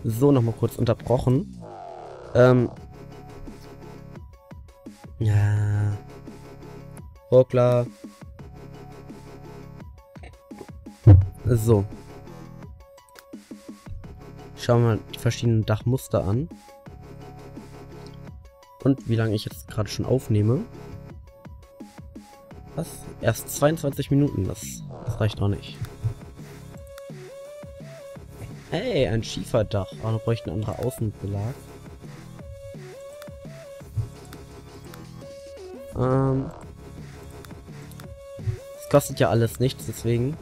So, nochmal kurz unterbrochen. Ja. Ruckler. So. Schauen wir mal die verschiedenen Dachmuster an. Und wie lange ich jetzt gerade schon aufnehme. Was? Erst 22 Minuten. Das reicht noch nicht. Hey, ein Schieferdach. Oh, da bräuchte ein anderer Außenbelag. Es kostet ja alles nichts, deswegen.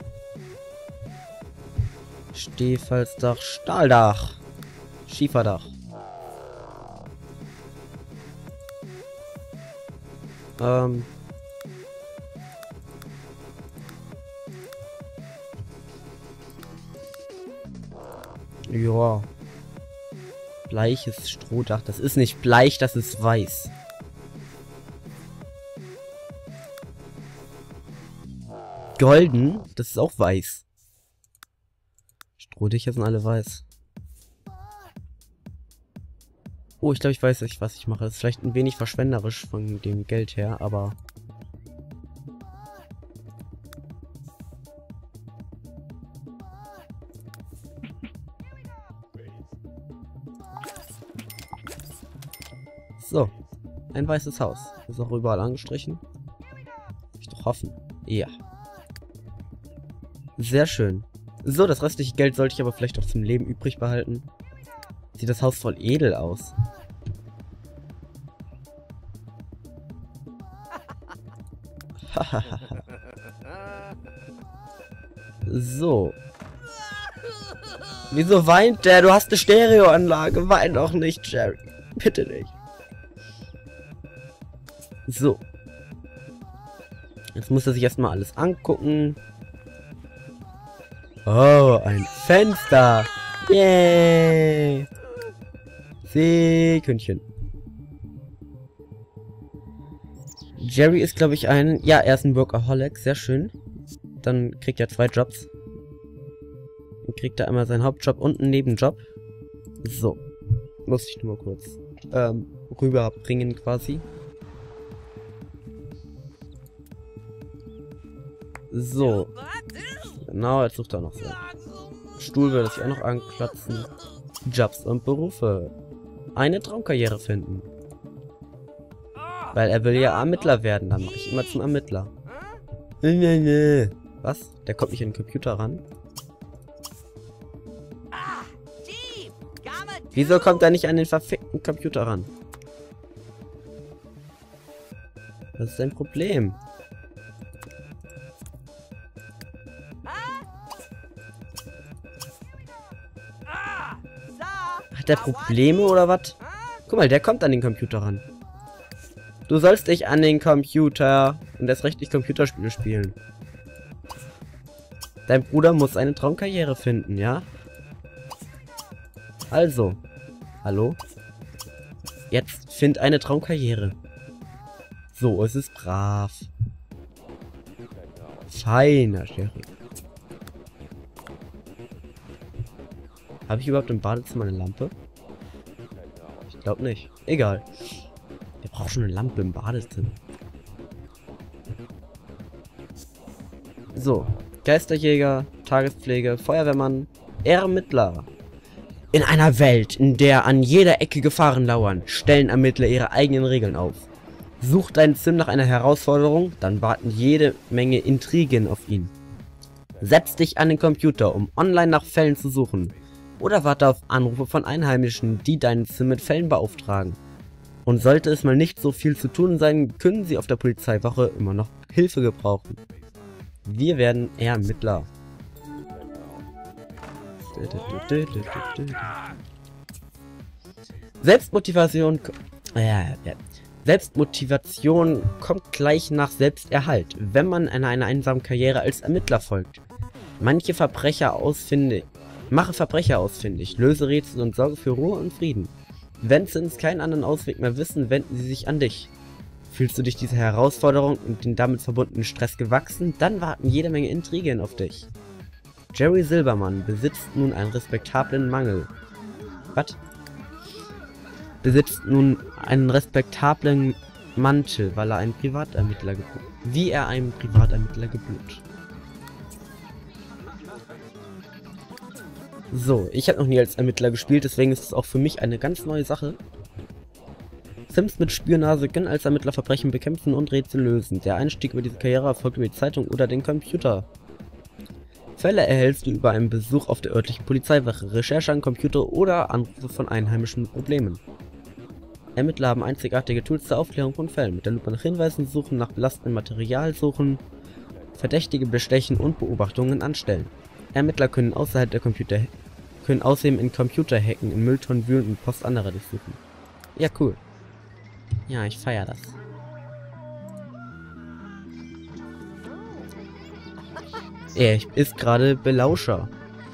Stehfalsdach, Stahldach. Schieferdach. Ja. Bleiches Strohdach. Das ist nicht bleich, das ist weiß. Golden, das ist auch weiß. Strohdächer sind alle weiß. Oh, ich glaube, ich weiß nicht, was ich mache. Das ist vielleicht ein wenig verschwenderisch von dem Geld her, aber... So. Ein weißes Haus. Ist auch überall angestrichen. Ich doch hoffen. Ja. Sehr schön. So, das restliche Geld sollte ich aber vielleicht auch zum Leben übrig behalten. Sieht das Haus voll edel aus. So. Wieso weint der? Du hast eine Stereoanlage. Wein doch nicht, Jerry. Bitte nicht. So. Jetzt muss er sich erstmal alles angucken. Oh, ein Fenster. Yay. Seekündchen. Jerry ist, glaube ich, ein... Ja, er ist ein Workaholic. Sehr schön. Dann kriegt er 2 Jobs. Dann kriegt er einmal seinen Hauptjob und einen Nebenjob. So. Muss ich nur mal kurz rüberbringen quasi. So. Genau, jetzt sucht er noch so. Stuhl würde ich auch noch anklatzen. Jobs und Berufe. Eine Traumkarriere finden. Weil er will ja Ermittler werden. Dann mache ich immer zum Ermittler. Was? Der kommt nicht an den Computer ran? Wieso kommt er nicht an den verfickten Computer ran? Was ist sein Problem? Hat der Probleme oder was? Guck mal, der kommt an den Computer ran. Du sollst dich an den Computer und erst recht nicht Computerspiele spielen. Dein Bruder muss eine Traumkarriere finden, ja? Also. Hallo? Jetzt find eine Traumkarriere. So, es ist brav. Feiner Sherry. Habe ich überhaupt im Badezimmer eine Lampe? Ich glaube nicht. Egal. Der braucht schon eine Lampe im Badezimmer. So. Geisterjäger, Tagespflege, Feuerwehrmann, Ermittler. In einer Welt, in der an jeder Ecke Gefahren lauern, stellen Ermittler ihre eigenen Regeln auf. Such deinen Sim nach einer Herausforderung, dann warten jede Menge Intrigen auf ihn. Setz dich an den Computer, um online nach Fällen zu suchen. Oder warte auf Anrufe von Einheimischen, die deinen Sim mit Fällen beauftragen. Und sollte es mal nicht so viel zu tun sein, können sie auf der Polizeiwache immer noch Hilfe gebrauchen. Wir werden Ermittler. Selbstmotivation kommt gleich nach Selbsterhalt, wenn man einer einsamen Karriere als Ermittler folgt. Mache Verbrecher ausfindig, löse Rätsel und sorge für Ruhe und Frieden. Wenn Sims keinen anderen Ausweg mehr wissen, wenden sie sich an dich. Fühlst du dich dieser Herausforderung und den damit verbundenen Stress gewachsen, dann warten jede Menge Intrigen auf dich. Jerry Silbermann besitzt nun einen respektablen Mangel. Gott. Besitzt nun einen respektablen Mantel, weil er einen Privatermittler gebucht. Wie er einen Privatermittler gebucht. So, ich habe noch nie als Ermittler gespielt, deswegen ist es auch für mich eine ganz neue Sache. Sims mit Spürnase können als Ermittler Verbrechen bekämpfen und Rätsel lösen. Der Einstieg über diese Karriere erfolgt über die Zeitung oder den Computer. Fälle erhältst du über einen Besuch auf der örtlichen Polizeiwache, Recherche am Computer oder Anrufe von Einheimischen mit Problemen. Ermittler haben einzigartige Tools zur Aufklärung von Fällen. Mit der Lupe nach Hinweisen suchen, nach belastendem Material suchen, Verdächtige bestechen und Beobachtungen anstellen. Ermittler können außerdem in Computer hacken, in Mülltonnen wühlen und Post anderer durchsuchen. Ja, cool. Ja, ich feiere das. Er ist gerade Belauscher.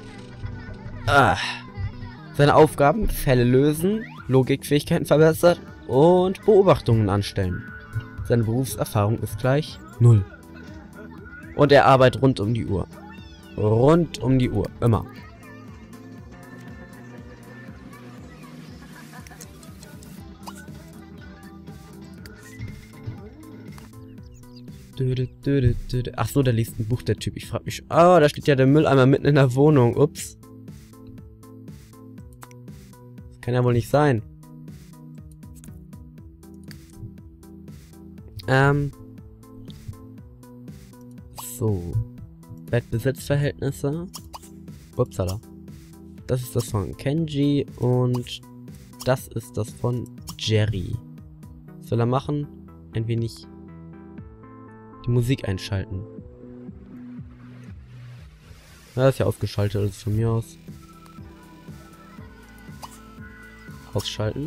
Seine Aufgaben: Fälle lösen, Logikfähigkeiten verbessert und Beobachtungen anstellen. Seine Berufserfahrung ist gleich 0. Und er arbeitet rund um die Uhr. Rund um die Uhr, immer. Ach so, der liest ein Buch, der Typ. Ich frag mich. Oh, da steht ja der Mülleimer mitten in der Wohnung. Ups. Das kann ja wohl nicht sein. So. Bettbesitzverhältnisse. Upsala. Das ist das von Kenji und das ist das von Jerry. Was soll er machen? Ein wenig die Musik einschalten. Ja, ist ja ausgeschaltet, also von mir aus. Ausschalten.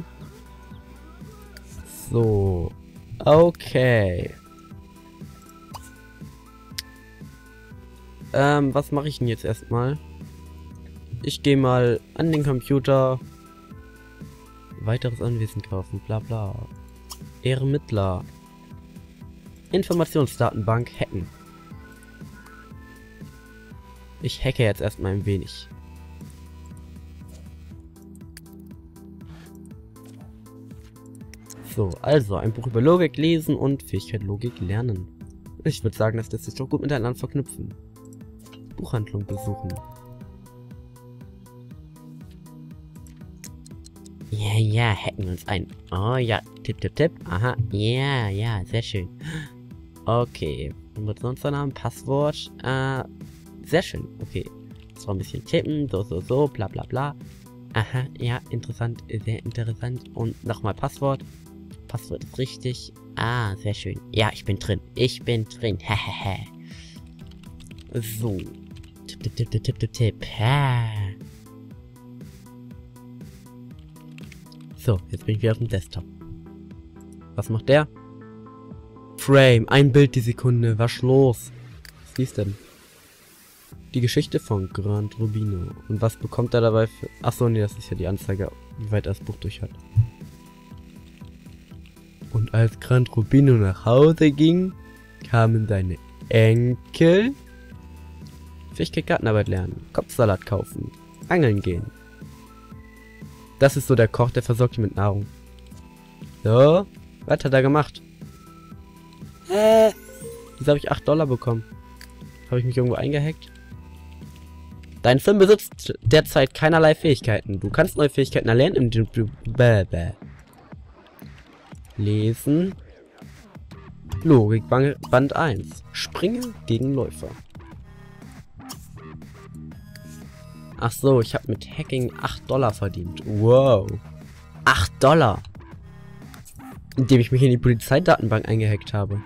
So. Okay. Was mache ich denn jetzt erstmal? Ich gehe mal an den Computer. Weiteres Anwesen kaufen, bla bla. Ermittler. Informationsdatenbank hacken. Ich hacke jetzt erstmal ein wenig. So, also ein Buch über Logik lesen und Fähigkeit Logik lernen. Ich würde sagen, das lässt sich doch gut miteinander verknüpfen. Buchhandlung besuchen. Ja, hacken wir uns ein. Oh ja, Tipp. Aha, ja, sehr schön. Okay, Benutzernamen, Passwort. Sehr schön. Okay, jetzt noch ein bisschen tippen, so, bla bla bla. Aha, ja, interessant, sehr interessant. Und nochmal Passwort. Passwort ist richtig. Ah, sehr schön. Ja, ich bin drin. Hehehe. So. Tipp. So, jetzt bin ich wieder auf dem Desktop. Was macht der? Frame, ein Bild die Sekunde. Was los? Was liest denn? Die Geschichte von Grand Rubino. Und was bekommt er dabei für... Achso, nee, das ist ja die Anzeige, wie weit er das Buch durch hat. Und als Grand Rubino nach Hause ging, kamen seine Enkel. Fähigkeit Gartenarbeit lernen, Kopfsalat kaufen, angeln gehen. Das ist so der Koch, der versorgt ihn mit Nahrung. So, was hat er gemacht? Wieso habe ich $8 bekommen? Habe ich mich irgendwo eingehackt? Dein Film besitzt derzeit keinerlei Fähigkeiten. Du kannst neue Fähigkeiten erlernen, indem du lesen. Logik Band 1. Springe gegen Läufer. Ach so, ich habe mit Hacking $8 verdient. Wow. $8. Indem ich mich in die Polizeidatenbank eingehackt habe.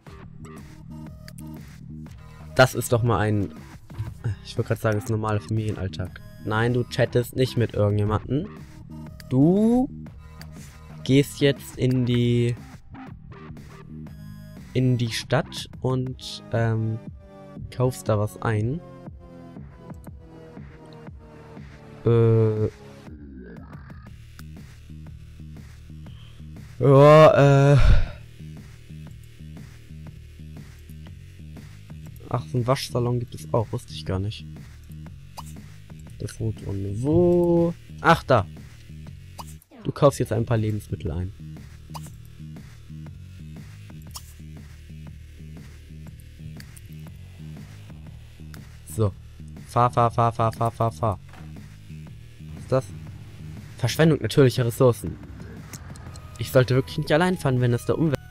Das ist doch mal ein... Ich wollte gerade sagen, das ist normaler Familienalltag. Nein, du chattest nicht mit irgendjemandem. Du gehst jetzt in die Stadt und kaufst da was ein. Ach, so ein Waschsalon gibt es auch, wusste ich gar nicht. Das Foto und wo? Ach, da. Du kaufst jetzt ein paar Lebensmittel ein. So. Fahr. Was ist das? Verschwendung natürlicher Ressourcen. Ich sollte wirklich nicht allein fahren, wenn es der Umwelt...